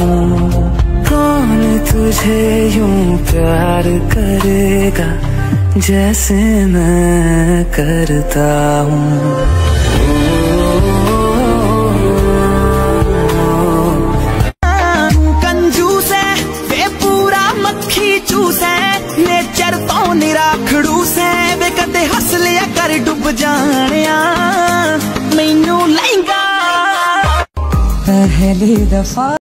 हूँ। कौन तुझे यूं प्यार करेगा जैसे मैं करता हूँ। कंजूस है वे पूरा मक्खी चूस है, नेचर तो निराखड़ूस है वे कदे हस लिया कर डुब जानिया मैनू लहंगा पहली दफा